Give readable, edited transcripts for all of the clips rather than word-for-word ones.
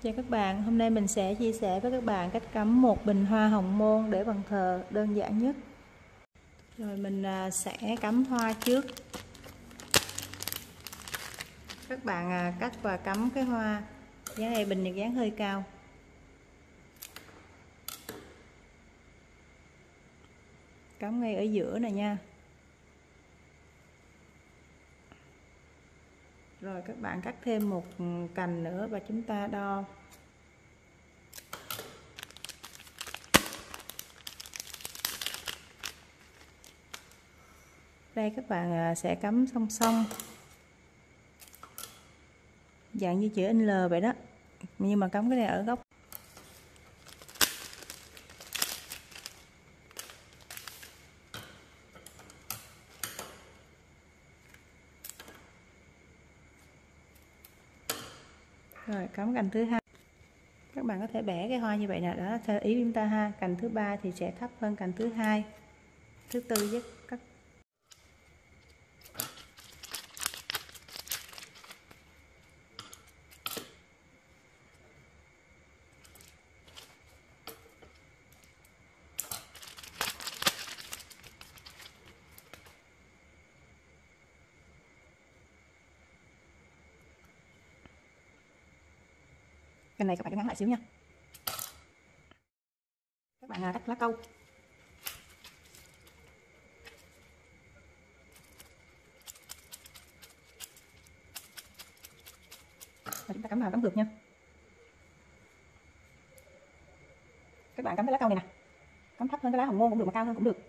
Chào các bạn, hôm nay mình sẽ chia sẻ với các bạn cách cắm một bình hoa hồng môn để bàn thờ đơn giản nhất. Rồi mình sẽ cắm hoa trước. Các bạn cắt và cắm cái hoa. Dáng này bình được dáng hơi cao. Cắm ngay ở giữa này nha. Rồi các bạn cắt thêm một cành nữa và chúng ta đo. Đây các bạn sẽ cắm song song, dạng như chữ L vậy đó, nhưng mà cắm cái này ở góc. Rồi cắm cành thứ hai. Các bạn có thể bẻ cái hoa như vậy nè, đó theo ý chúng ta ha. Cành thứ ba thì sẽ thấp hơn cành thứ hai, thứ tư với các. Cái này các bạn cắt ngắn lại xíu nha. Các bạn cắt lá câu. Và chúng ta cắm vào cắm ngược nha. Các bạn cắm cái lá câu này nè, cắm thấp hơn cái lá hồng môn cũng được mà cao hơn cũng được.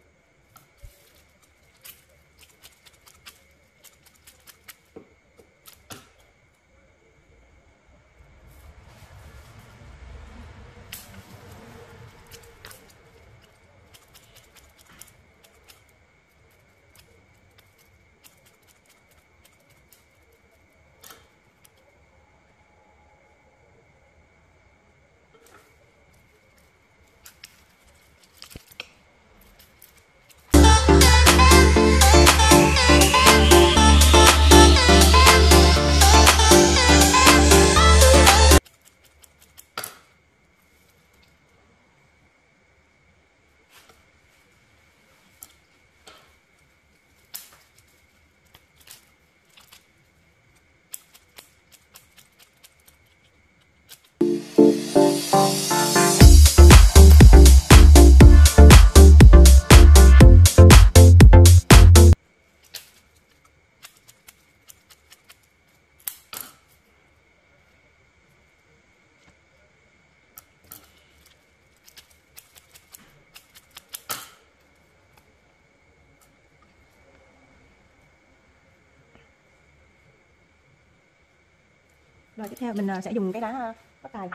Rồi tiếp theo mình sẽ dùng cái đá phát tài.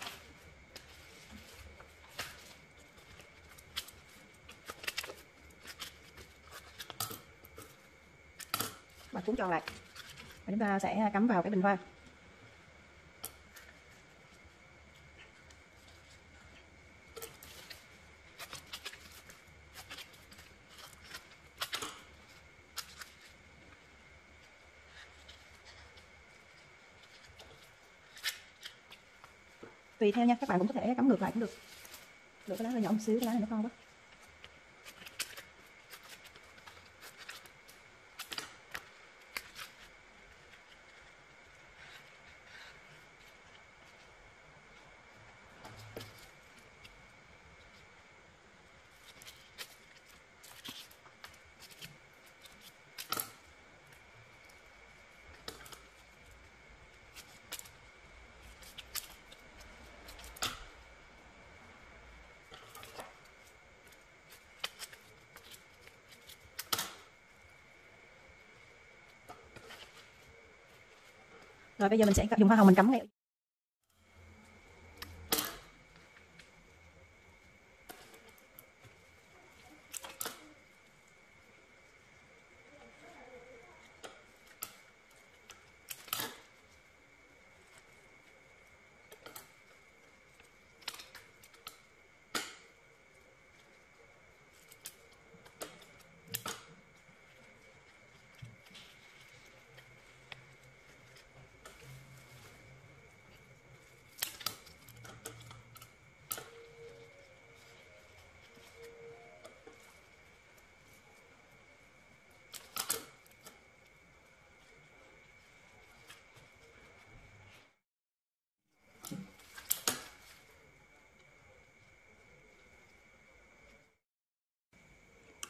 Và cuốn tròn lại. Và chúng ta sẽ cắm vào cái bình hoa. Tùy theo nha, các bạn cũng có thể cắm ngược lại cũng được. Được cái lá hơi nhỏ một xíu, cái lá này nó to quá. Rồi bây giờ mình sẽ dùng hoa hồng mình cắm ngay.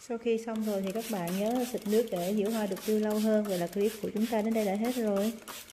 Sau khi xong rồi thì các bạn nhớ xịt nước để giữ hoa được tươi lâu hơn. Vậy là clip của chúng ta đến đây đã hết rồi.